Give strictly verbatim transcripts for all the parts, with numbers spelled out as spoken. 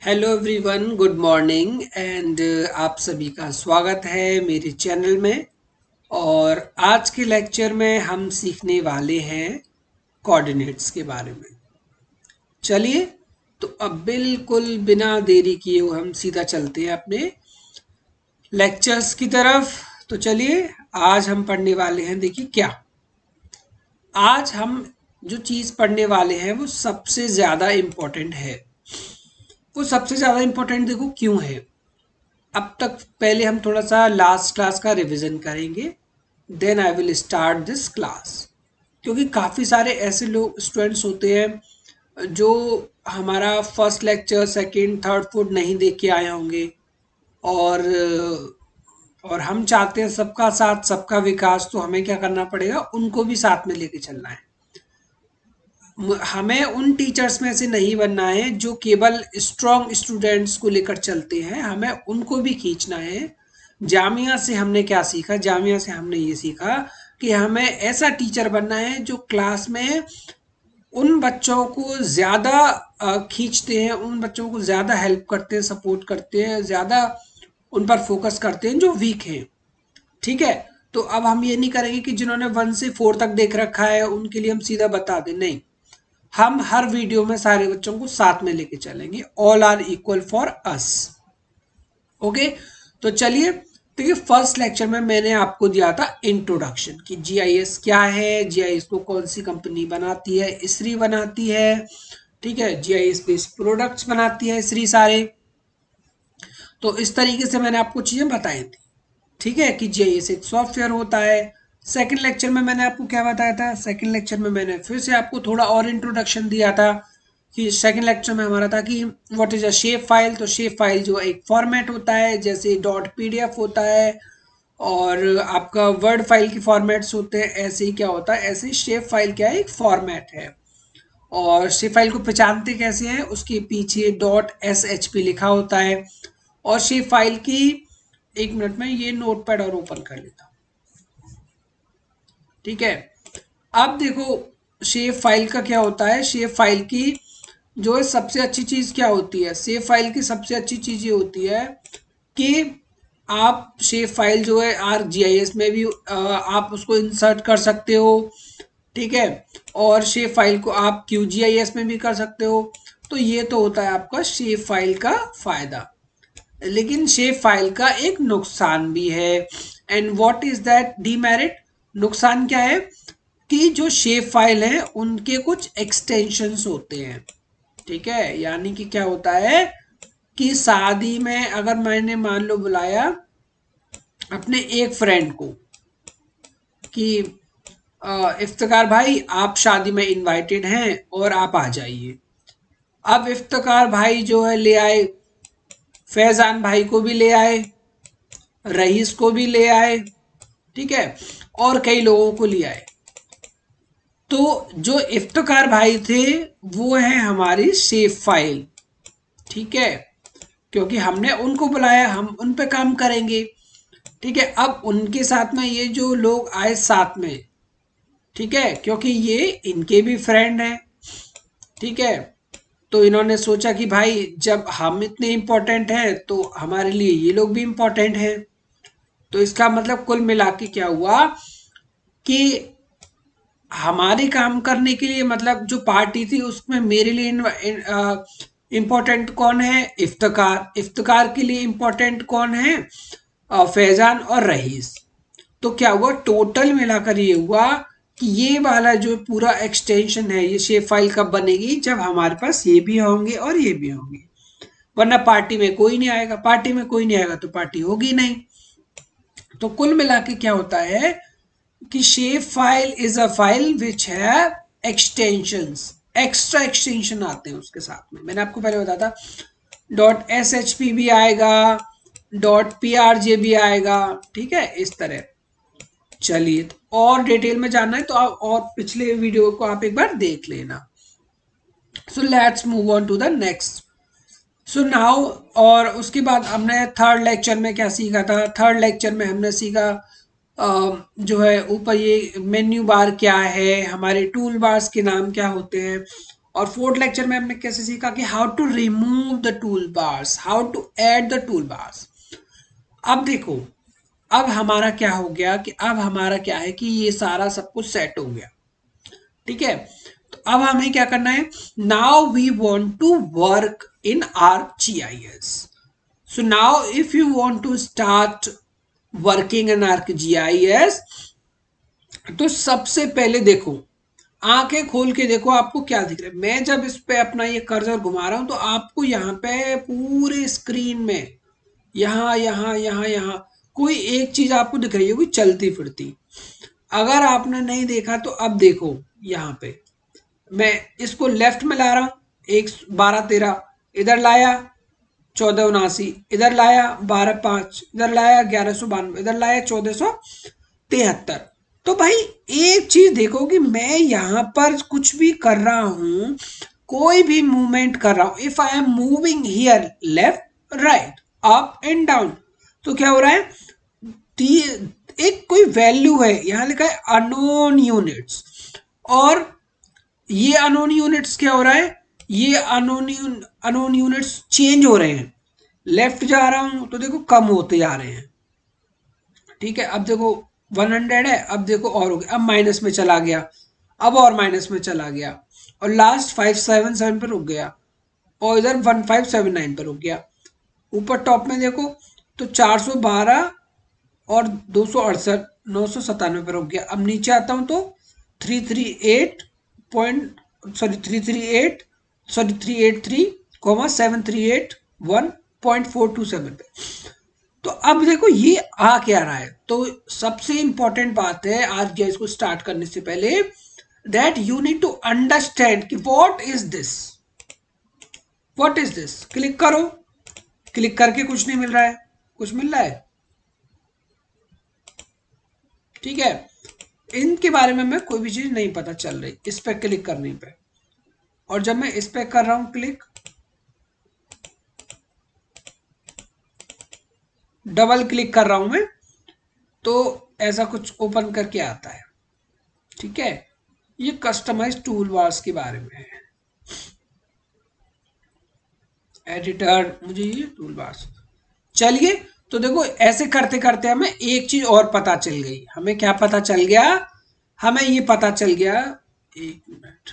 Hello everyone, good morning and आप सभी का स्वागत है मेरे चैनल में। और आज के लेक्चर में हम सीखने वाले हैं कोऑर्डिनेट्स के बारे में। चलिए, तो अब बिल्कुल बिना देरी किए हुए हम सीधा चलते हैं अपने लेक्चर्स की तरफ। तो चलिए, आज हम पढ़ने वाले हैं, देखिए क्या, आज हम जो चीज़ पढ़ने वाले हैं वो सबसे ज़्यादा इम्पोर्टेंट है। वो सबसे ज़्यादा इम्पोर्टेंट देखो क्यों है। अब तक पहले हम थोड़ा सा लास्ट क्लास का रिवीजन करेंगे, then I will start this class. क्योंकि काफ़ी सारे ऐसे लोग स्टूडेंट्स होते हैं जो हमारा first lecture, second, third, fourth नहीं देख के आए होंगे। और और हम चाहते हैं सबका साथ सबका विकास, तो हमें क्या करना पड़ेगा, उनको भी साथ में लेके चलना है। हमें उन टीचर्स में से नहीं बनना है जो केवल स्ट्रॉन्ग स्टूडेंट्स को लेकर चलते हैं, हमें उनको भी खींचना है। जामिया से हमने क्या सीखा, जामिया से हमने ये सीखा कि हमें ऐसा टीचर बनना है जो क्लास में उन बच्चों को ज़्यादा खींचते हैं, उन बच्चों को ज़्यादा हेल्प करते हैं, सपोर्ट करते हैं, ज़्यादा उन पर फोकस करते हैं जो वीक हैं। ठीक है, तो अब हम ये नहीं करेंगे कि जिन्होंने वन से फोर तक देख रखा है उनके लिए हम सीधा बता दें, नहीं। हम हर वीडियो में सारे बच्चों को साथ में लेके चलेंगे। All are equal for us. Okay, तो चलिए, देखिए फर्स्ट लेक्चर में मैंने आपको दिया था इंट्रोडक्शन कि जीआईएस क्या है, जीआईएस को कौन सी कंपनी बनाती है, इसरी बनाती है। ठीक है, जीआईएस बेस्ड प्रोडक्ट्स बनाती है इसरी सारे। तो इस तरीके से मैंने आपको चीजें बताई थी। ठीक है, कि जीआईएस एक सॉफ्टवेयर होता है। सेकंड लेक्चर में मैंने आपको क्या बताया था, सेकंड लेक्चर में मैंने फिर से आपको थोड़ा और इंट्रोडक्शन दिया था कि सेकंड लेक्चर में हमारा था कि what is a shape file. तो शेप फाइल जो एक फॉर्मेट होता है, जैसे डॉट पीडीएफ होता है और आपका वर्ड फाइल की फॉर्मेट्स होते हैं, ऐसे ही क्या होता है, ऐसे ही शेप फाइल क्या है, एक फॉर्मेट है। और शेप फाइल को पहचानते कैसे हैं, उसके पीछे डॉट एस एच पी लिखा होता है। और शेप फाइल की, एक मिनट में ये नोटपैड और ओपन कर लेता हूं। ठीक है, अब देखो शेप फाइल का क्या होता है। शेप फाइल की जो है सबसे अच्छी चीज क्या होती है, शेप फाइल की सबसे अच्छी चीज ये होती है कि आप शेप फाइल जो है आर जी आई एस में भी आ, आप उसको इंसर्ट कर सकते हो। ठीक है, और शेप फाइल को आप क्यू जी आई एस में भी कर सकते हो। तो ये तो होता है आपका शेप फाइल का फायदा। लेकिन शेप फाइल का एक नुकसान भी है। And what is that demerit, नुकसान क्या है कि जो शेप फाइल है उनके कुछ एक्सटेंशंस होते हैं। ठीक है, यानी कि क्या होता है कि शादी में अगर मैंने मान लो बुलाया अपने एक फ्रेंड को कि इफ्तिकार भाई आप शादी में इनवाइटेड हैं और आप आ जाइए। अब इफ्तिकार भाई जो है ले आए, फैजान भाई को भी ले आए, रईस को भी ले आए, ठीक है, और कई लोगों को ले आए। तो जो इफ्तिकार भाई थे वो है हमारी शेप फाइल। ठीक है, क्योंकि हमने उनको बुलाया, हम उन पे काम करेंगे। ठीक है, अब उनके साथ में ये जो लोग आए साथ में, ठीक है, क्योंकि ये इनके भी फ्रेंड हैं। ठीक है, तो इन्होंने सोचा कि भाई जब हम इतने इम्पोर्टेंट हैं तो हमारे लिए ये लोग भी इम्पोर्टेंट हैं। तो इसका मतलब कुल मिला के क्या हुआ कि हमारे काम करने के लिए, मतलब जो पार्टी थी उसमें मेरे लिए इम्पोर्टेंट कौन है, इफ्तिकार। इफ्तिकार के लिए इम्पोर्टेंट कौन है, फैजान और रईस। तो क्या हुआ, टोटल मिलाकर ये हुआ कि ये वाला जो पूरा एक्सटेंशन है, ये शेप फाइल कब बनेगी, जब हमारे पास ये भी होंगे और ये भी होंगे। वरना पार्टी में कोई नहीं आएगा, पार्टी में कोई नहीं आएगा तो पार्टी होगी नहीं। तो कुल मिला के क्या होता है कि shape file is a file which है एक्सटेंशंस, एक्स्ट्रा एक्सटेंशन आते हैं उसके साथ में। मैंने आपको पहले बताया था डॉट एस एच पी भी आएगा, डॉट पी आर जे भी आएगा। ठीक है, इस तरह। चलिए, तो और डिटेल में जानना है तो आप और पिछले वीडियो को आप एक बार देख लेना। So let's move on to the next. So now, और उसके बाद हमने थर्ड लेक्चर में क्या सीखा था, थर्ड लेक्चर में हमने सीखा Uh, जो है ऊपर ये मेन्यू बार क्या है, हमारे टूल बार्स के नाम क्या होते हैं, और फोर्थ लेक्चर में हमने कैसे सीखा कि how to remove the tool bars, how to add the tool bars. अब देखो, अब हमारा क्या हो गया कि अब हमारा क्या है कि ये सारा सब कुछ सेट हो गया, ठीक है। तो अब हमें क्या करना है, now we want to work in R G I S. So now if you want to start working in R G I S, तो सबसे पहले देखो, आंखें खोल के देखो आपको क्या दिख रहा है। मैं जब इस पे अपना ये कर्सर घुमा रहा हूं तो आपको यहाँ पे पूरे स्क्रीन में यहाँ यहाँ यहाँ यहाँ कोई एक चीज आपको दिख रही होगी चलती फिरती। अगर आपने नहीं देखा तो अब देखो, यहाँ पे मैं इसको लेफ्ट में ला रहा हूं, एक बारह तेरह इधर लाया, चौदह उनासी इधर लाया, बारह पांच इधर लाया, ग्यारह सौ बानवे इधर लाया, चौदह सौ तिहत्तर। तो भाई एक चीज देखो कि मैं यहां पर कुछ भी कर रहा हूं, कोई भी मूवमेंट कर रहा हूं, if I am moving here left right up and down, तो क्या हो रहा है, एक कोई वैल्यू है यहां लिखा है अननोन यूनिट्स, और ये अननोन यूनिट्स क्या हो रहा है, ये अननोन अननोन यूनिट्स चेंज हो रहे हैं। लेफ्ट जा रहा हूं तो देखो कम होते जा रहे हैं, ठीक है। अब देखो सौ है, अब देखो और हो गया, अब माइनस में चला गया, अब और माइनस में चला गया, और लास्ट फाइव सेवन सेवन पर रुक गया, और इधर वन फाइव सेवन नाइन पर रुक गया। ऊपर टॉप में देखो तो चार सौ बारह और दो सौ अड़सठ नौ सौ सतानवे पर रुक गया। अब नीचे आता हूं तो three three eight point sorry three three eight sorry three eight three comma seven three eight one point four two seven पे। तो अब देखो ये आ क्या रहा है, तो सबसे इंपॉर्टेंट बात है आज इसको स्टार्ट करने से पहले, that you need to understand कि what is this, what is this. Click करो, क्लिक करके कुछ नहीं मिल रहा है, कुछ मिल रहा है, ठीक है। इनके बारे में मैं कोई भी चीज नहीं पता चल रही इस पे क्लिक करने पे, और जब मैं इस पे कर रहा हूं क्लिक, डबल क्लिक कर रहा हूं मैं, तो ऐसा कुछ ओपन करके आता है, ठीक है। ये कस्टमाइज टूल बार्स के बारे में है, एडिटर, मुझे ये टूल बार्स। चलिए, तो देखो ऐसे करते करते हमें एक चीज और पता चल गई। हमें क्या पता चल गया, हमें ये पता चल गया, एक मिनट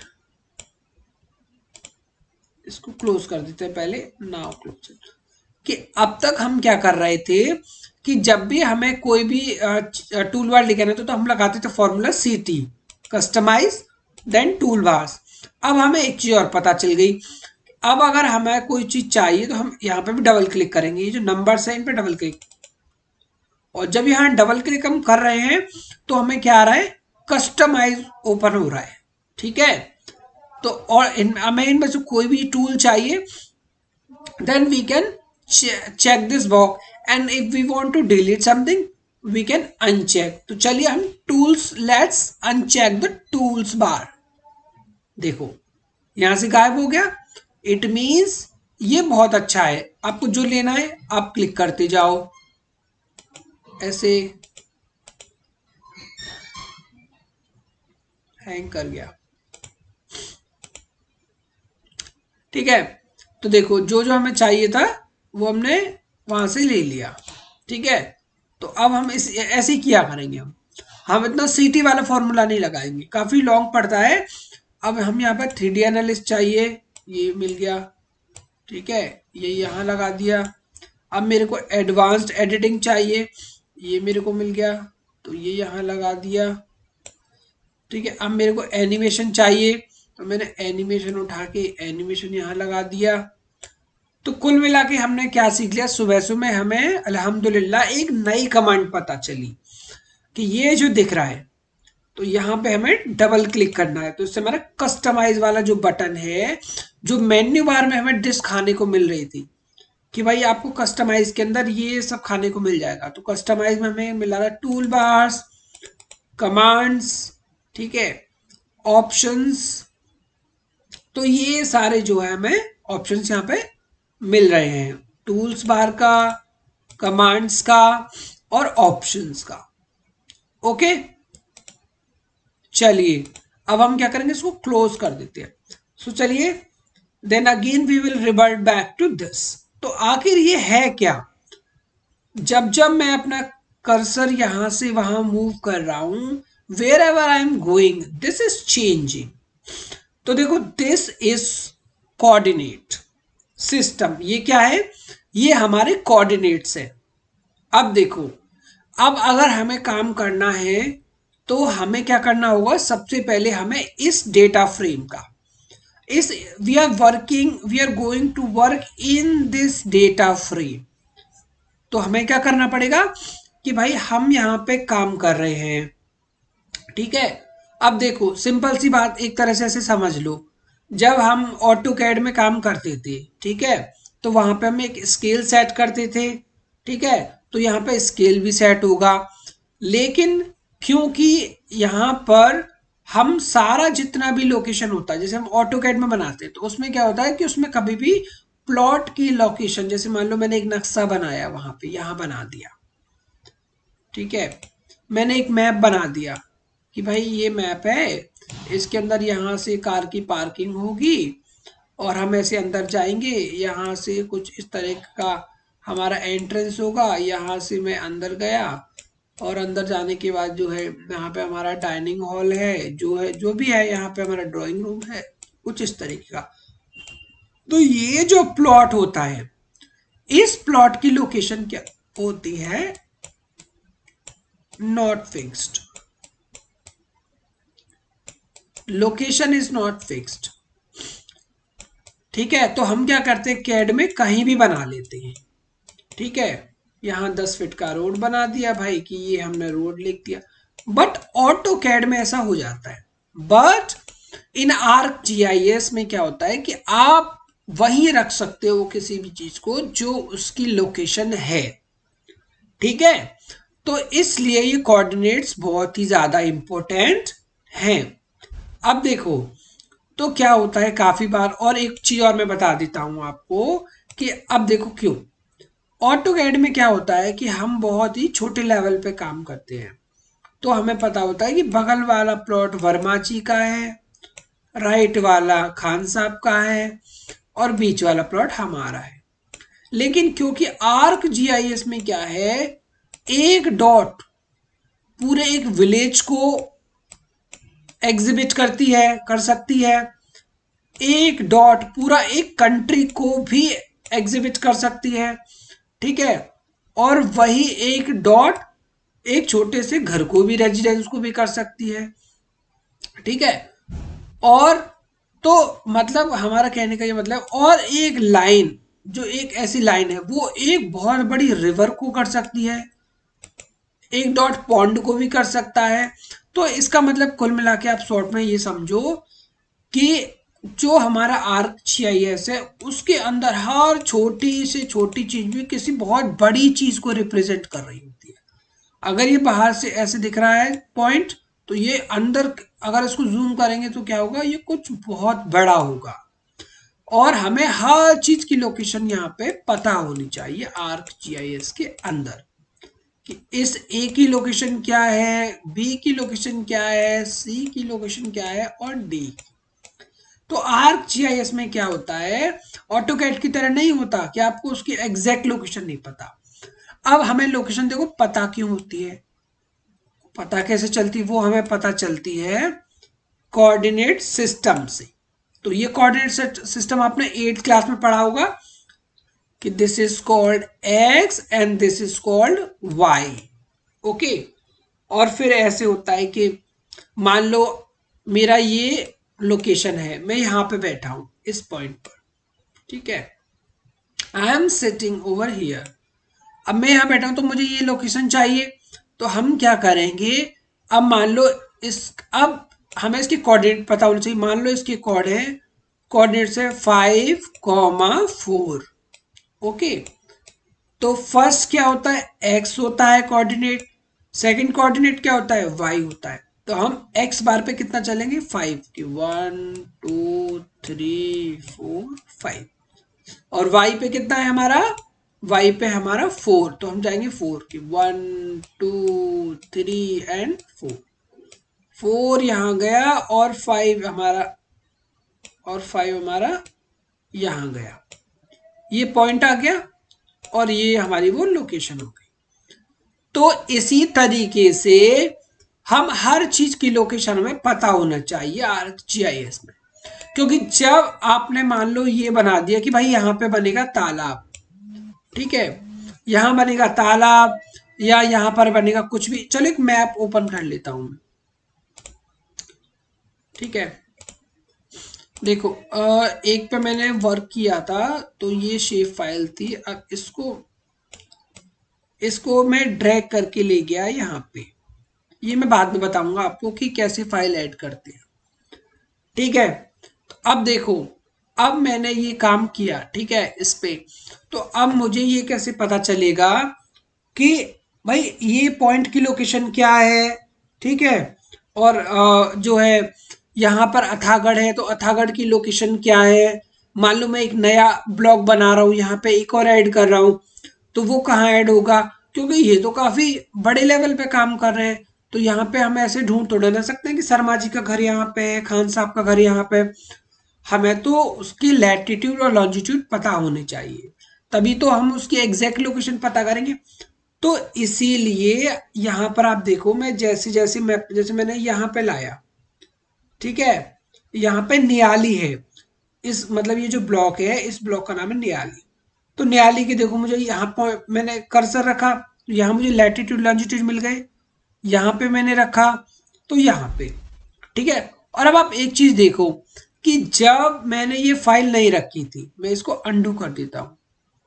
इसको क्लोज कर देते हैं पहले, नाउ क्लोज, कि अब तक हम क्या कर रहे थे कि जब भी हमें कोई भी टूल बार लिखाना था तो हम लगाते थे formula C T, customize then tool bars. अब हमें एक चीज और पता चल गई, अब अगर हमें कोई चीज चाहिए तो हम यहाँ पे भी डबल क्लिक करेंगे, ये जो नंबर्स है इन पे डबल क्लिक, और जब यहाँ डबल क्लिक हम कर रहे हैं तो हमें क्या आ रहा है, कस्टमाइज ओपन हो रहा है, ठीक है। तो और इन, हमें इनमें से कोई भी टूल चाहिए, then we can ch check this box, and if we want to delete something we can uncheck। तो चलिए हम tools, let's uncheck the tools bar। देखो यहां से गायब हो गया, इट मीन्स ये बहुत अच्छा है, आपको जो लेना है आप क्लिक करते जाओ ऐसे। हैंग कर गया, ठीक है। तो देखो जो जो हमें चाहिए था वो हमने वहां से ले लिया, ठीक है। तो अब हम इस ऐसे ही किया करेंगे, हम हम इतना सीटी वाला फॉर्मूला नहीं लगाएंगे, काफी लॉन्ग पड़ता है। अब हम यहाँ पर थ्री डी एनालिस्ट चाहिए, ये मिल गया, ठीक है, ये यहाँ लगा दिया। अब मेरे को एडवांस्ड एडिटिंग चाहिए, ये मेरे को मिल गया, तो ये यहाँ लगा दिया, ठीक है। अब मेरे को एनिमेशन चाहिए तो मैंने एनिमेशन उठा के एनिमेशन यहाँ लगा दिया। तो कुल मिला के हमने क्या सीख लिया, सुबह सुबह हमें अल्हम्दुलिल्लाह एक नई कमांड पता चली कि ये जो दिख रहा है तो यहाँ पे हमें डबल क्लिक करना है, तो इससे हमारा कस्टमाइज वाला जो बटन है, जो मेन्यू बार में हमें डिस्क खाने को मिल रही थी कि भाई आपको कस्टमाइज के अंदर ये सब खाने को मिल जाएगा, तो कस्टमाइज में हमें मिला रहा टूल बार्स, कमांड्स, ठीक है, ऑप्शंस। तो ये सारे जो है हमें ऑप्शंस यहाँ पे मिल रहे हैं, टूल्स बार का, कमांड्स का और ऑप्शंस का। ओके, चलिए अब हम क्या करेंगे, इसको क्लोज कर देते हैं। सो चलिए, then again we will revert back to this. तो आखिर ये है क्या? जब जब मैं अपना कर्सर यहां से वहां मूव कर रहा हूं, wherever I am going this is changing. तो देखो, दिस इज कोऑर्डिनेट सिस्टम। ये क्या है? ये हमारे कोऑर्डिनेट्स है। अब देखो, अब अगर हमें काम करना है तो हमें क्या करना होगा? सबसे पहले हमें इस डेटा फ्रेम का, इस we are working we are going to work in this data frame. तो हमें क्या करना पड़ेगा कि भाई हम यहां पे काम कर रहे हैं, ठीक है। अब देखो, सिंपल सी बात एक तरह से ऐसे समझ लो, जब हम ऑटो कैड में काम करते थे, ठीक है, तो वहां पे हम एक स्केल सेट करते थे, ठीक है। तो यहाँ पे स्केल भी सेट होगा, लेकिन क्योंकि यहाँ पर हम सारा जितना भी लोकेशन होता है, जैसे हम ऑटो कैड में बनाते हैं, तो उसमें क्या होता है कि उसमें कभी भी प्लॉट की लोकेशन, जैसे मान लो मैंने एक नक्शा बनाया, वहां पे यहाँ बना दिया, ठीक है, मैंने एक मैप बना दिया कि भाई ये मैप है, इसके अंदर यहाँ से कार की पार्किंग होगी और हम ऐसे अंदर जाएंगे, यहाँ से कुछ इस तरह का हमारा एंट्रेंस होगा, यहाँ से मैं अंदर गया और अंदर जाने के बाद जो है यहाँ पे हमारा डाइनिंग हॉल है, जो है जो भी है, यहाँ पे हमारा ड्राइंग रूम है, कुछ इस तरीके का। तो ये जो प्लॉट होता है, इस प्लॉट की लोकेशन क्या होती है? Not fixed. Location is not fixed, ठीक है। तो हम क्या करते हैं, कैड में कहीं भी बना लेते हैं, ठीक है। यहाँ दस फीट का रोड बना दिया भाई कि ये हमने रोड लिख दिया, बट ऑटो कैड में ऐसा हो जाता है। बट इन आर्क जीआईएस में क्या होता है कि आप वहीं रख सकते हो किसी भी चीज को जो उसकी लोकेशन है, ठीक है। तो इसलिए ये कोऑर्डिनेट्स बहुत ही ज्यादा इंपॉर्टेंट हैं। अब देखो, तो क्या होता है काफी बार, और एक चीज और मैं बता देता हूं आपको कि अब देखो क्यों। ऑटो कैड में क्या होता है कि हम बहुत ही छोटे लेवल पे काम करते हैं, तो हमें पता होता है कि बगल वाला प्लॉट वर्मा जी का है, राइट वाला खान साहब का है, और बीच वाला प्लॉट हमारा है। लेकिन क्योंकि आर्क जीआईएस में क्या है, एक डॉट पूरे एक विलेज को एग्जिबिट करती है, कर सकती है, एक डॉट पूरा एक कंट्री को भी एग्जिबिट कर सकती है, ठीक है। और वही एक डॉट एक छोटे से घर को भी, रेजिडेंस को भी कर सकती है, ठीक है। और तो मतलब हमारा कहने का ये मतलब, और एक लाइन, जो एक ऐसी लाइन है वो एक बहुत बड़ी रिवर को कर सकती है, एक डॉट पॉन्ड को भी कर सकता है। तो इसका मतलब कुल मिला के आप शॉर्ट में ये समझो कि जो हमारा आर्क जीआईएस है उसके अंदर हर छोटी से छोटी चीज भी किसी बहुत बड़ी चीज को रिप्रेजेंट कर रही होती है। अगर ये बाहर से ऐसे दिख रहा है पॉइंट, तो ये अंदर अगर इसको जूम करेंगे तो क्या होगा, ये कुछ बहुत बड़ा होगा। और हमें हर चीज की लोकेशन यहाँ पे पता होनी चाहिए आर्क जीआईएस के अंदर, कि इस ए की लोकेशन क्या है, बी की लोकेशन क्या है, सी की लोकेशन क्या है, और डी। तो आर्क जीआईएस में क्या होता है, ऑटोकैड की तरह नहीं होता कि आपको उसकी एग्जैक्ट लोकेशन नहीं पता। अब हमें लोकेशन देखो पता क्यों होती है, पता कैसे चलती है? वो हमें पता चलती है कोऑर्डिनेट सिस्टम से। तो ये कोऑर्डिनेट सिस्टम आपने एट्थ क्लास में पढ़ा होगा कि this is called X and this is called Y, okay. और फिर ऐसे होता है कि मान लो मेरा ये लोकेशन है, मैं यहां पे बैठा हूं इस पॉइंट पर, ठीक है, I am sitting over here. अब मैं यहां बैठा हूं तो मुझे ये लोकेशन चाहिए, तो हम क्या करेंगे, अब मान लो इस, अब हमें इसके कोऑर्डिनेट पता होना चाहिए। मान लो इसके कोड है, कोऑर्डिनेट्स है फाइव कॉमा फोर, ओके। तो फर्स्ट क्या होता है, एक्स होता है कोऑर्डिनेट, सेकंड कोऑर्डिनेट क्या होता है, वाई होता है। तो हम एक्स बार पे कितना चलेंगे, फाइव की, one two three four five. और वाई पे कितना है हमारा, वाई पे हमारा फोर, तो हम जाएंगे फोर की, one two three and four. Four यहाँ गया और फाइव हमारा और फाइव हमारा यहाँ गया, ये पॉइंट आ गया और ये हमारी वो लोकेशन हो गई। तो इसी तरीके से हम हर चीज की लोकेशन में पता होना चाहिए आर्कजीआईएस में, क्योंकि जब आपने मान लो ये बना दिया कि भाई यहाँ पे बनेगा तालाब, ठीक है, यहाँ बनेगा तालाब या यहाँ पर बनेगा कुछ भी, चलो एक मैप ओपन कर लेता हूं मैं, ठीक है। देखो एक पे मैंने वर्क किया था तो ये शेप फाइल थी, अब इसको इसको मैं ड्रैग करके ले गया यहाँ पे, ये मैं बाद में बताऊंगा आपको कि कैसे फाइल ऐड करते हैं, ठीक है। तो अब देखो, अब मैंने ये काम किया, ठीक है, इस पे, तो अब मुझे ये कैसे पता चलेगा कि भाई ये पॉइंट की लोकेशन क्या है, ठीक है। और अ, जो है यहाँ पर अथागढ़ है तो अथागढ़ की लोकेशन क्या है, मान लो मैं एक नया ब्लॉक बना रहा हूँ, यहाँ पे एक और ऐड कर रहा हूँ, तो वो कहाँ ऐड होगा, क्योंकि ये तो काफी बड़े लेवल पे काम कर रहे हैं। तो यहाँ पे हम ऐसे ढूंढ थोड़ा ना सकते हैं कि शर्मा जी का घर यहाँ पे है, खान साहब का घर यहाँ पे है। हमें तो उसकी लैटिट्यूड और लॉन्जिट्यूड पता होने चाहिए, तभी तो हम उसकी एग्जैक्ट लोकेशन पता करेंगे। तो इसीलिए यहाँ पर आप देखो, मैं जैसे जैसे मैं जैसे मैंने यहाँ पे लाया, ठीक है, यहाँ पे नियाली है, इस मतलब ये जो ब्लॉक है इस ब्लॉक का नाम है नियाली। तो नियाली के देखो मुझे यहाँ पर मैंने कर्सर रखा तो यहाँ मुझे लैटिट्यूड लॉन्जिट्यूड मिल गए, यहाँ पे मैंने रखा तो यहाँ पे, ठीक है। और अब आप एक चीज देखो कि जब मैंने ये फाइल नहीं रखी थी, मैं इसको अंडू कर देता हूं,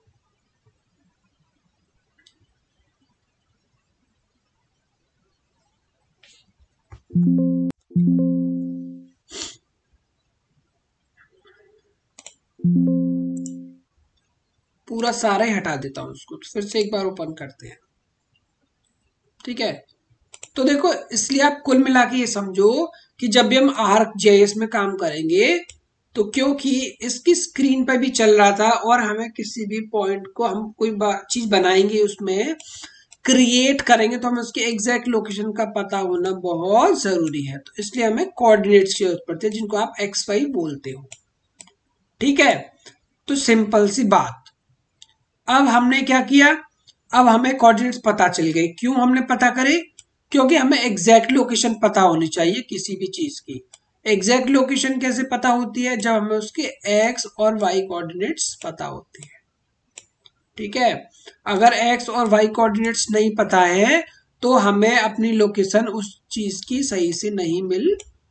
पूरा सारा ही हटा देता हूं उसको, तो फिर से एक बार ओपन करते हैं, ठीक है। तो देखो, इसलिए आप कुल मिला के ये समझो कि जब भी हम आर्क जेएस में काम करेंगे, तो क्योंकि इसकी स्क्रीन पर भी चल रहा था और हमें किसी भी पॉइंट को हम कोई चीज बनाएंगे उसमें क्रिएट करेंगे तो हमें उसके एग्जैक्ट लोकेशन का पता होना बहुत जरूरी है, तो इसलिए हमें कोऑर्डिनेट्स की जरूरत पड़ती है जिनको आप एक्स वाई बोलते हो, ठीक है। तो सिंपल सी बात, अब हमने क्या किया, अब हमें कोऑर्डिनेट्स पता चल गए, क्यों हमने पता करे, क्योंकि हमें एग्जैक्ट लोकेशन पता होनी चाहिए किसी भी चीज की। एग्जैक्ट लोकेशन कैसे पता होती है, जब हमें उसके एक्स और वाई कोऑर्डिनेट्स पता होते हैं, ठीक है। अगर एक्स और वाई कोऑर्डिनेट्स नहीं पता है तो हमें अपनी लोकेशन उस चीज की सही से नहीं मिल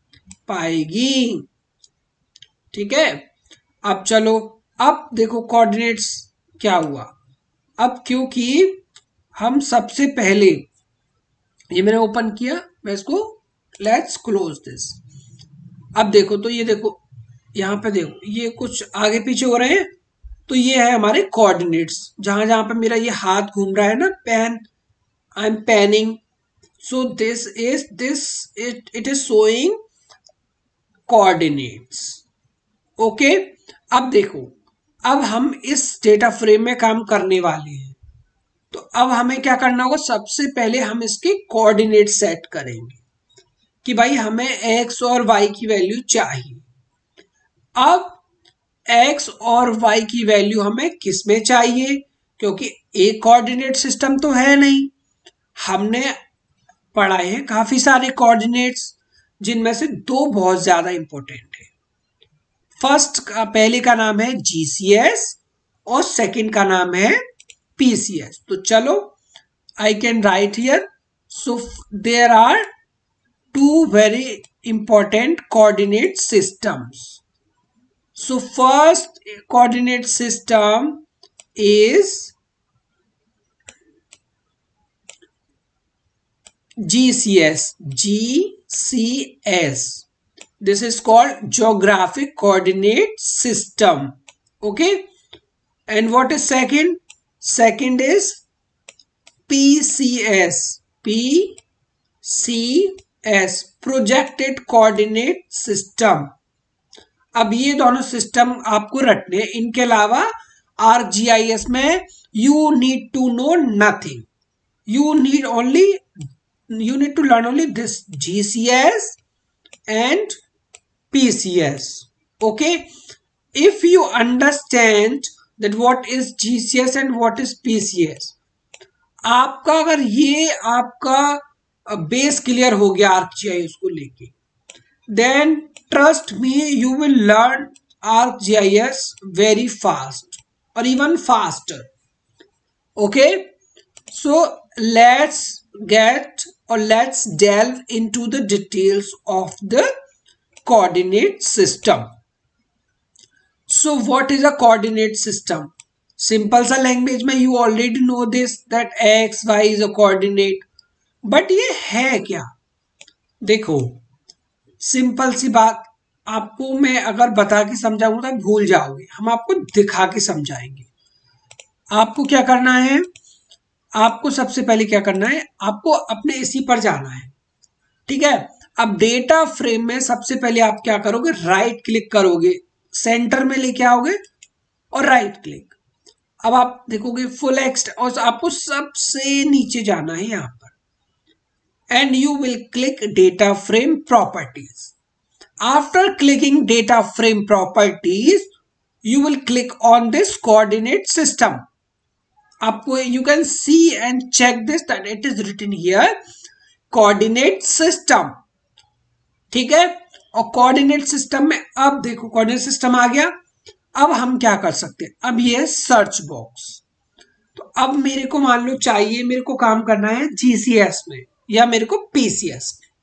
पाएगी, ठीक है। अब चलो, अब देखो कोऑर्डिनेट्स क्या हुआ, अब क्योंकि हम सबसे पहले, ये मैंने ओपन किया, मैं इसको लेट्स क्लोज दिस। अब देखो, तो ये देखो यहाँ पे देखो ये कुछ आगे पीछे हो रहे हैं, तो ये है हमारे कोऑर्डिनेट्स, जहां जहां पे मेरा ये हाथ घूम रहा है ना, pan, I am panning, so this is this it it is showing coordinates, okay. अब देखो, अब हम इस डेटा फ्रेम में काम करने वाले हैं, तो अब हमें क्या करना होगा, सबसे पहले हम इसके कोऑर्डिनेट सेट करेंगे कि भाई हमें एक्स और वाई की वैल्यू चाहिए। अब एक्स और वाई की वैल्यू हमें किस में चाहिए, क्योंकि एक कोऑर्डिनेट सिस्टम तो है नहीं, हमने पढ़ाए हैं काफी सारे कोऑर्डिनेट्स जिनमें से दो बहुत ज्यादा इंपॉर्टेंट है। फर्स्ट का पहले का नाम है जीसीएस और सेकंड का नाम है पीसीएस। तो चलो, I can write here, so there are two very important coordinate systems. So first coordinate system is G C S. G C S. This is called Geographic Coordinate System. Okay. And what is second? Second is P C S. P C S. Projected Coordinate System. अब ये दोनों system आपको रटने, इनके अलावा ArcGIS में you need to know nothing, you need only you need to learn only this GCS and PCS, okay, if you understand that what is GCS and what is PCS, आपका अगर ये आपका base clear हो गया ArcGIS को लेके, then trust me you will learn ArcGIS very fast और even faster. Okay, so let's get or let's delve into the details of the coordinate system. So what is a coordinate system? Simple सा language में you already know this that x y is a coordinate. But ये है क्या? देखो, simple सी बात आपको मैं अगर बता के समझाऊंगा तो भूल जाओगे, हम आपको दिखा के समझाएंगे. आपको क्या करना है, आपको सबसे पहले क्या करना है, आपको अपने इसी पर जाना है. ठीक है, अब डेटा फ्रेम में सबसे पहले आप क्या करोगे, राइट क्लिक करोगे, सेंटर में लेके आओगे और राइट क्लिक. अब आप देखोगे फुल एक्स्ट और आपको सबसे नीचे जाना है यहां पर and you will click data frame properties. After clicking data frame properties you will click on this coordinate system. आपको you can see and check this that it is written here coordinate system. ठीक है, और coordinate system में अब देखो coordinate system आ गया. अब हम क्या कर सकते हैं, अब ये सर्च बॉक्स, तो अब मेरे को मान लो चाहिए, मेरे को काम करना है जीसीएस में या मेरे को पीसीएस में.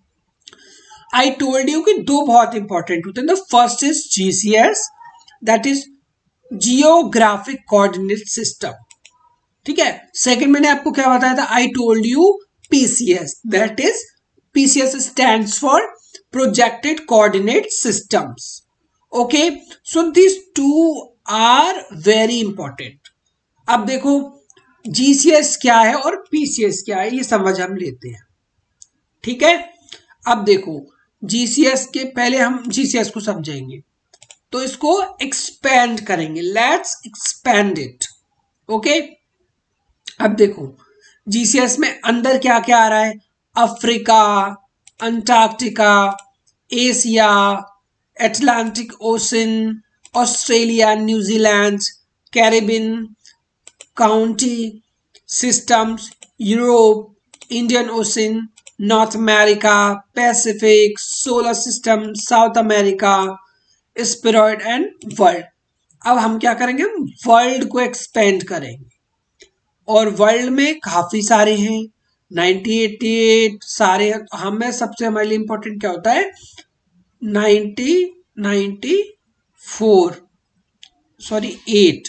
आई टोल्ड यू कि दो बहुत इंपॉर्टेंट होते हैं. The first is GCS, that is geographic coordinate system. ठीक है, सेकंड मैंने आपको क्या बताया था, I told you PCS, that is PCS stands for projected coordinate systems. Okay, so this two are very important. अब देखो जीसीएस क्या है और पीसीएस क्या है, ये समझ हम लेते हैं. ठीक है, अब देखो जीसीएस के पहले हम जीसीएस को समझेंगे, तो इसको एक्सपेंड करेंगे. Let's expand it. ओके, अब देखो जीसीएस में अंदर क्या क्या आ रहा है, Africa, Antarctica, Asia, Atlantic Ocean, Australia, New Zealand, Caribbean, county systems, Europe, Indian Ocean, North America, Pacific, solar system, South America, spheroid and world. अब हम क्या करेंगे, हम वर्ल्ड को एक्सपेंड करेंगे और वर्ल्ड में काफी सारे हैं, नाइनटी एटी एट सारे हैं. हमें सबसे हमारे लिए इंपॉर्टेंट क्या होता है, ninety ninety four sorry eight.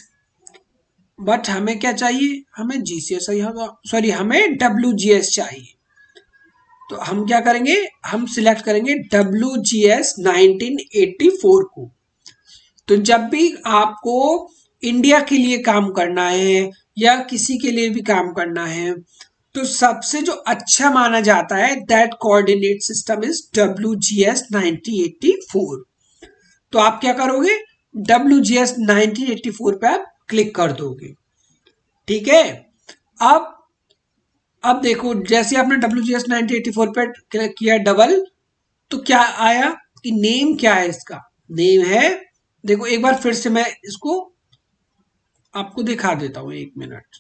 But हमें क्या चाहिए, हमें जीसीएस सॉरी हमें डब्ल्यूजीएस चाहिए. तो हम क्या करेंगे, हम सिलेक्ट करेंगे W G S nineteen eighty four को. तो जब भी आपको इंडिया के लिए काम करना है या किसी के लिए भी काम करना है, तो सबसे जो अच्छा माना जाता है that coordinate system is W G S nineteen eighty four. तो आप क्या करोगे, W G S nineteen eighty four पे आप क्लिक कर दोगे. ठीक है, अब अब देखो जैसे आपने W G S nineteen eighty four पे क्लिक किया डबल, तो क्या आया कि नेम क्या है, इसका नेम है, देखो एक बार फिर से मैं इसको आपको दिखा देता हूं, एक मिनट.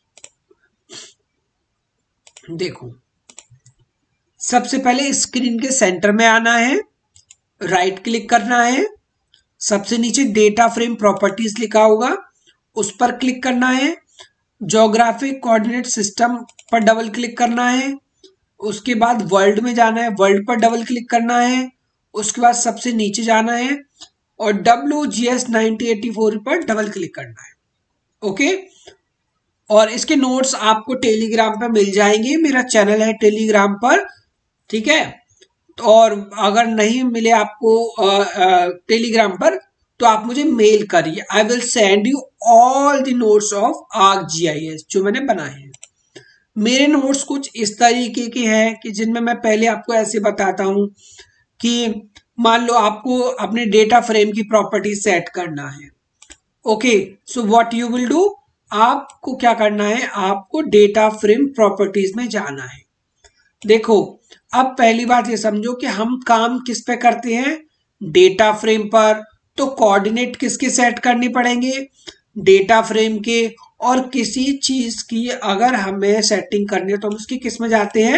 देखो सबसे पहले स्क्रीन के सेंटर में आना है, राइट क्लिक करना है, सबसे नीचे डेटा फ्रेम प्रॉपर्टीज लिखा होगा उस पर क्लिक करना है, ज्योग्राफिक कोऑर्डिनेट सिस्टम पर डबल क्लिक करना है, उसके बाद वर्ल्ड में जाना है, वर्ल्ड पर डबल क्लिक करना है, उसके बाद सबसे नीचे जाना है और W G S nineteen eighty four पर डबल क्लिक करना है. ओके, और इसके नोट्स आपको टेलीग्राम पर मिल जाएंगे, मेरा चैनल है टेलीग्राम पर. ठीक है, तो और अगर नहीं मिले आपको टेलीग्राम पर तो आप मुझे मेल करिए, I will send you all the notes of ArcGIS जो मैंने बनाए हैं. मेरे नोट्स कुछ इस तरीके के हैं कि जिनमें मैं पहले आपको ऐसे बताता हूं कि मान लो आपको अपने डेटा फ्रेम की प्रॉपर्टी सेट करना है. Okay, so what you will do, आपको क्या करना है, आपको डेटा फ्रेम प्रॉपर्टीज में जाना है. देखो अब पहली बात ये समझो कि हम काम किस पे करते हैं, डेटा फ्रेम पर. तो कोऑर्डिनेट किसके सेट करनी पड़ेंगे, डेटा फ्रेम के। और किसी चीज की अगर हमें सेटिंग करनी है तो हम उसकी किस में जाते हैं,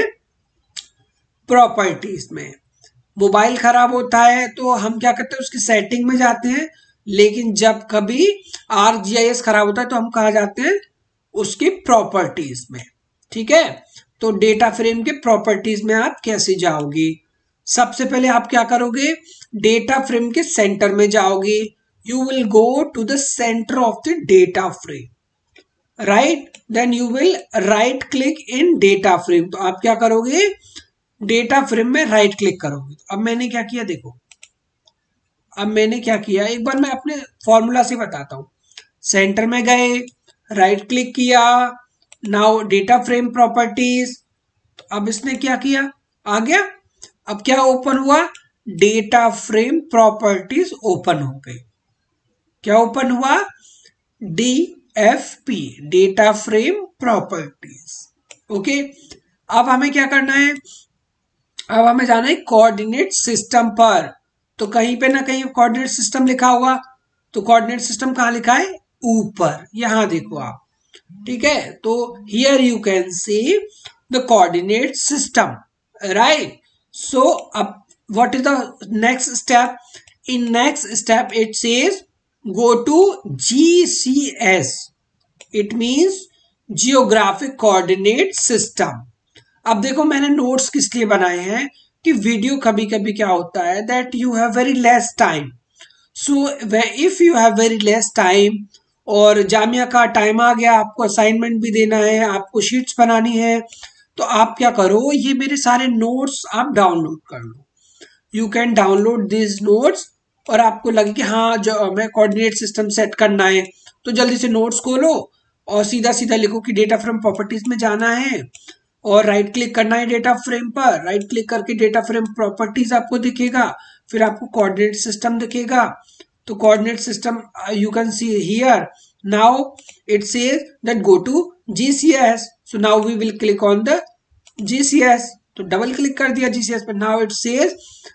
प्रॉपर्टीज में। मोबाइल खराब होता है तो हम क्या करते हैं, उसकी सेटिंग में जाते हैं। लेकिन जब कभी आरजीआईएस खराब होता है तो हम कहाँ जाते हैं, उसकी प्रॉपर्टीज में। ठीक है, तो डेटा फ्रेम के प्रॉपर्टीज में आप कैसे जाओगे, सबसे पहले आप क्या करोगे, डेटा फ्रेम के सेंटर में जाओगे। You will go to the centre of the data frame, right. Then you will right click in data frame. तो आप क्या करोगे, डेटा फ्रेम में राइट क्लिक करोगे। अब मैंने क्या किया देखो, अब मैंने क्या किया, एक बार मैं अपने फॉर्मूला से बताता हूं। सेंटर में गए, राइट क्लिक किया, नाउ डेटा फ्रेम प्रॉपर्टीज। तो अब इसने क्या किया, आ गया। अब क्या ओपन हुआ, डेटा फ्रेम प्रॉपर्टीज ओपन हो गई। क्या ओपन हुआ, D F P, data frame properties. Okay, अब हमें क्या करना है, अब हमें जाना है कोऑर्डिनेट सिस्टम पर। तो कहीं पे ना कहीं कोऑर्डिनेट सिस्टम लिखा होगा। तो कोऑर्डिनेट सिस्टम कहाँ लिखा है, ऊपर, यहां देखो आप। ठीक है, तो here you can see the coordinate system, right. So अब what is the next step, in next step it says go to G C S, it means geographic coordinate system. अब देखो मैंने नोट्स किस लिए बनाए हैं, कि वीडियो कभी कभी क्या होता है that you have very less time. So if you have very less time और जामिया का टाइम आ गया, आपको असाइनमेंट भी देना है, आपको शीट्स बनानी है, तो आप क्या करो, ये मेरे सारे नोट्स आप डाउनलोड कर लो। You can download this notes. और आपको लगे कि हाँ जो हमें कोऑर्डिनेट सिस्टम सेट करना है, तो जल्दी से नोट्स खोलो और सीधा सीधा लिखो कि डेटा फ्रेम प्रॉपर्टीज में जाना है और राइट क्लिक करना है डेटा फ्रेम पर। राइट क्लिक करके डेटा फ्रेम प्रॉपर्टीज आपको दिखेगा, फिर आपको कोऑर्डिनेट सिस्टम दिखेगा। तो coordinate system you can see here, now it says that go to GCS. So now we will click on the GCS. तो डबल क्लिक कर दिया जीसीएस पे। नाउ इट सेज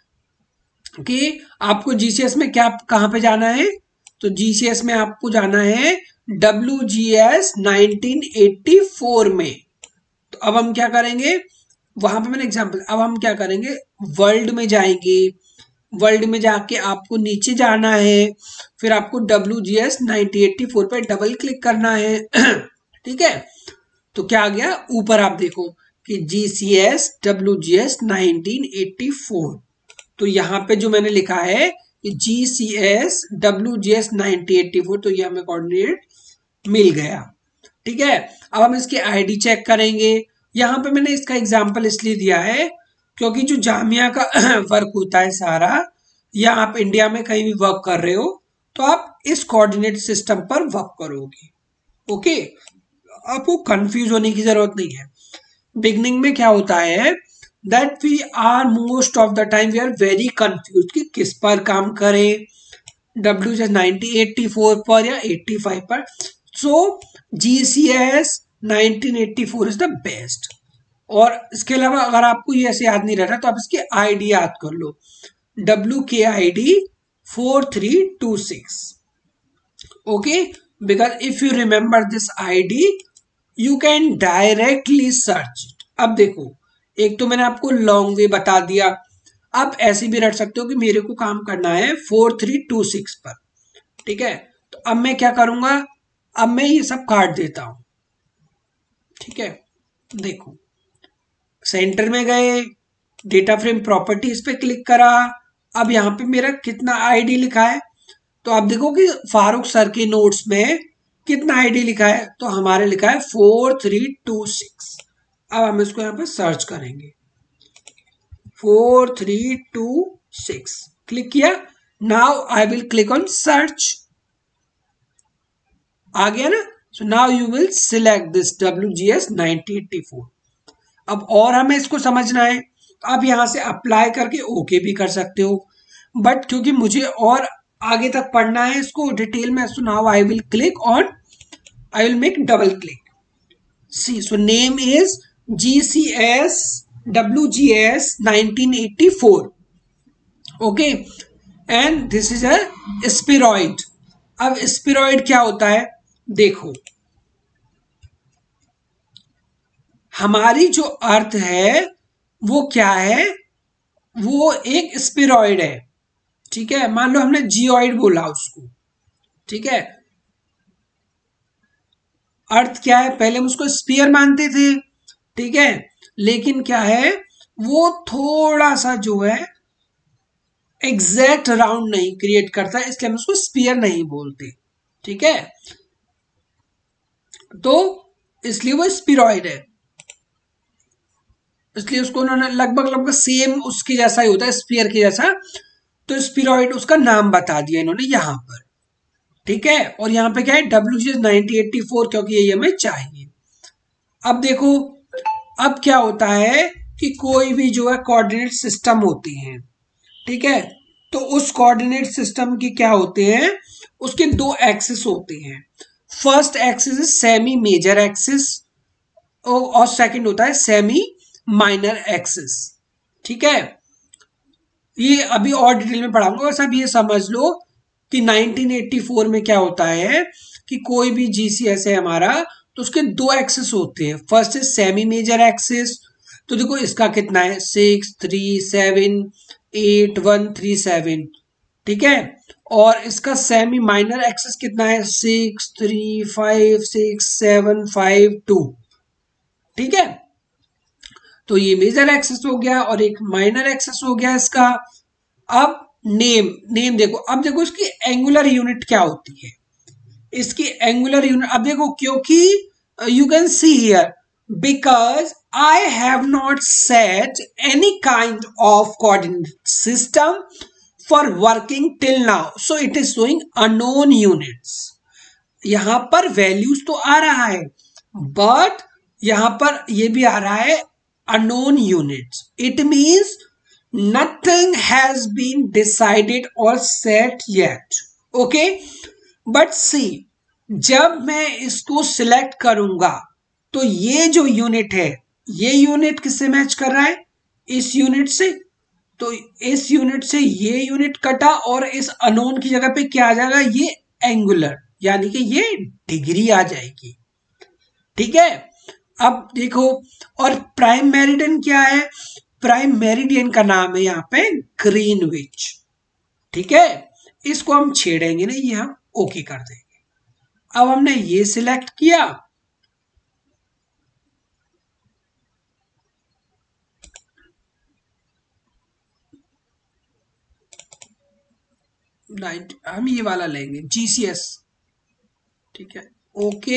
कि आपको जीसीएस में क्या, कहां पे जाना है, तो जीसीएस में आपको जाना है W G S nineteen eighty four में। तो अब हम क्या करेंगे, वहां पे मैंने एग्जांपल, अब हम क्या करेंगे, वर्ल्ड में जाएंगे। वर्ल्ड में जाके आपको नीचे जाना है, फिर आपको W G S nineteen eighty four पे डबल क्लिक करना है। ठीक है, तो क्या आ गया, ऊपर आप देखो कि G C S W G S nineteen eighty four. तो यहाँ पे जो मैंने लिखा है कि G C S W G S nineteen eighty four, तो ये हमें कोऑर्डिनेट मिल गया। ठीक है, अब हम इसकी आईडी चेक करेंगे। यहाँ पे मैंने इसका एग्जाम्पल इसलिए दिया है क्योंकि जो जामिया का वर्क होता है सारा, या आप इंडिया में कहीं भी वर्क कर रहे हो तो आप इस कोऑर्डिनेट सिस्टम पर वर्क करोगे। ओके, आपको कंफ्यूज होने की जरूरत नहीं है। बिगनिंग में क्या होता है that we are most of the time we are very confuse कि किस पर काम करें, W G S nineteen eighty four पर या एटी फाइव पर। So G C S nineteen eighty four is the best. और इसके अलावा अगर आपको ये ऐसे याद नहीं रह रहा तो आप इसकी आईडी याद कर लो, W K I D four three two six. Okay, because if you remember this ID you can directly search it. अब देखो, एक तो मैंने आपको लॉन्ग वे बता दिया, आप ऐसे भी रट सकते हो कि मेरे को काम करना है फोर थ्री टू सिक्स पर। ठीक है, तो अब मैं क्या करूंगा, अब मैं ये सब काट देता हूं। ठीक है, देखो सेंटर में गए, डेटा फ्रेम प्रॉपर्टीज पे क्लिक करा। अब यहाँ पे मेरा कितना आईडी लिखा है, तो आप देखो कि फारूक सर के नोट्स में कितना आईडी लिखा है, तो हमारे लिखा है फोर थ्री टू सिक्स। अब हम इसको यहाँ पे सर्च करेंगे, four three two six, click किया। Now I will click on search, आ गया ना। So now you will select this W G S nineteen eighty four. अब और हमें इसको समझना है तो आप यहां से अप्लाई करके ओके भी कर सकते हो, बट क्योंकि मुझे और आगे तक पढ़ना है इसको डिटेल में, so now I will click on, I will make double click. See, so name is G C S W G S nineteen eighty four. Okay, and this is a spheroid. अब spheroid क्या होता है, देखो हमारी जो अर्थ है वो क्या है, वो एक स्पिरॉइड है, ठीक है। मान लो हमने जियोइड बोला उसको, ठीक है। अर्थ क्या है, पहले हम उसको स्फीयर मानते थे, ठीक है, लेकिन क्या है वो थोड़ा सा जो है एग्जैक्ट राउंड नहीं क्रिएट करता, इसलिए हम उसको स्फीयर नहीं बोलते, ठीक है। तो इसलिए वो स्पीरॉइड है, इसलिए उसको उन्होंने लगभग लगभग सेम उसके जैसा ही होता है, स्फीयर के जैसा, तो स्पीरॉइड उसका नाम बता दिया इन्होंने यहां पर, ठीक है। और यहाँ पे क्या है, W G nineteen eighty four, क्योंकि यही हमें चाहिए। अब देखो, अब क्या होता है कि कोई भी जो है कोऑर्डिनेट सिस्टम होती हैं, ठीक है। तो उस कोऑर्डिनेट सिस्टम की क्या होते हैं, उसके दो एक्सिस होते हैं। First axis is semi major axis और सेकंड होता है सेमी माइनर एक्सिस, ठीक है। ये अभी और डिटेल में पढ़ाऊंगा, बस अब ये समझ लो कि नाइनटीन एटी फोर में क्या होता है कि कोई भी जीसीएस है हमारा, तो उसके दो एक्सिस होते हैं। First is semi major axis, तो देखो इसका कितना है, six three seven eight one three seven, ठीक है। और इसका सेमी माइनर एक्सिस कितना है, six three five six seven five two, ठीक है। तो ये मेजर एक्सिस हो गया और एक माइनर एक्सिस हो गया इसका। अब नेम नेम देखो, अब देखो इसकी एंगुलर यूनिट क्या होती है, इसकी एंगुलर यूनिट अब देखो, क्योंकि you can see here because I have not set any kind of coordinate system for working till now, so it is showing unknown units. यहां पर वैल्यूज तो आ रहा है, बट यहां पर ये भी आ रहा है unknown units. It means nothing has been decided or set yet, okay, but see जब मैं इसको सिलेक्ट करूंगा तो ये जो यूनिट है, ये यूनिट किससे मैच कर रहा है, इस यूनिट से। तो इस यूनिट से ये यूनिट कटा और इस अनोन की जगह पे क्या आ जाएगा, ये एंगुलर, यानी कि ये डिग्री आ जाएगी, ठीक है। अब देखो, और प्राइम मेरिडियन क्या है, प्राइम मेरिडियन का नाम है यहाँ पे ग्रीनविच, ठीक है। इसको हम छेड़ेंगे नहीं, ये हम ओके कर देंगे। अब हमने ये सिलेक्ट किया, हम ये वाला लेंगे जीसीएस, ठीक है। Okay,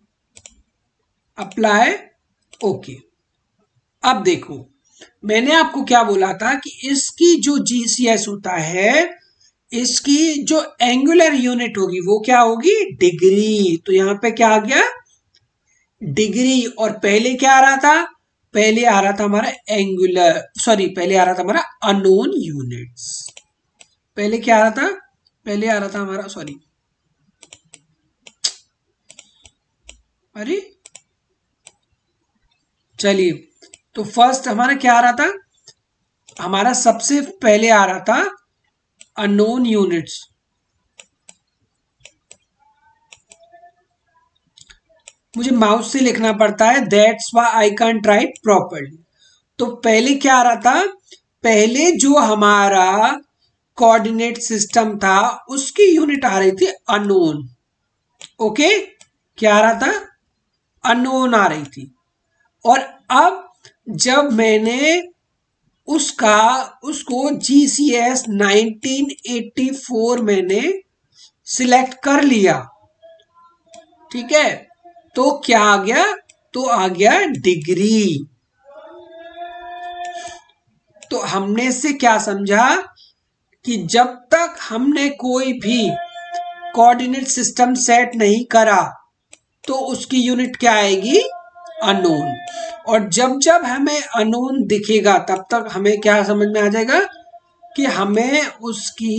apply, okay. अब देखो मैंने आपको क्या बोला था कि इसकी जो जीसीएस होता है, इसकी जो एंगुलर यूनिट होगी वो क्या होगी, डिग्री। तो यहां पे क्या आ गया, डिग्री। और पहले क्या आ रहा था, पहले आ रहा था हमारा एंगुलर, सॉरी पहले आ रहा था हमारा अननोन यूनिट्स। पहले क्या आ रहा था, पहले आ रहा था हमारा, सॉरी अरे चलिए, तो फर्स्ट हमारा क्या आ रहा था, हमारा सबसे पहले आ रहा था अननोन यूनिट्स। मुझे माउस से लिखना पड़ता है, that's why I can't write properly. तो पहले क्या आ रहा था, पहले जो हमारा कोऑर्डिनेट सिस्टम था उसकी यूनिट आ रही थी अननोन, ओके। क्या आ रहा था, अननोन आ रही थी। और अब जब मैंने उसका उसको जीसीएस नाइनटीन एटी फोर मैंने सिलेक्ट कर लिया, ठीक है, तो क्या आ गया, तो आ गया डिग्री। तो हमने से क्या समझा कि जब तक हमने कोई भी कोऑर्डिनेट सिस्टम सेट नहीं करा तो उसकी यूनिट क्या आएगी, अननोन। और जब जब हमें अननोन दिखेगा तब तक हमें क्या समझ में आ जाएगा कि हमें उसकी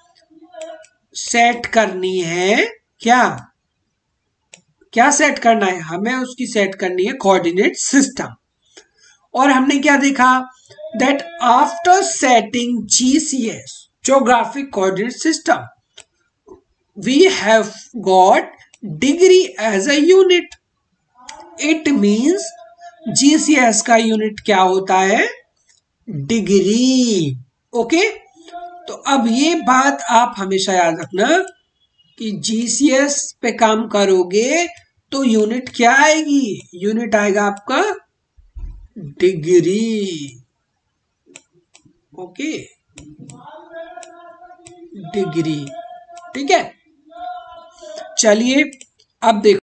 सेट करनी है, क्या क्या सेट करना है, हमें उसकी सेट करनी है कोऑर्डिनेट सिस्टम। और हमने क्या देखा, that after setting GCS geographic coordinate system. We have got degree as a unit. It means G C S का यूनिट क्या होता है? डिग्री. ओके, तो अब ये बात आप हमेशा याद रखना कि G C S पे काम करोगे तो यूनिट क्या आएगी? यूनिट आएगा आपका डिग्री. Okay, degree. ठीक है, चलिए अब देखो